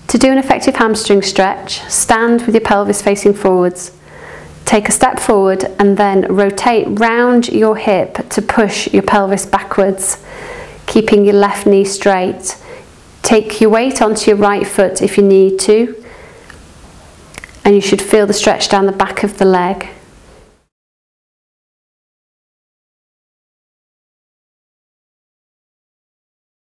To do an effective hamstring stretch, stand with your pelvis facing forwards. Take a step forward and then rotate round your hip to push your pelvis backwards, keeping your left knee straight. Take your weight onto your right foot if you need to, and you should feel the stretch down the back of the leg.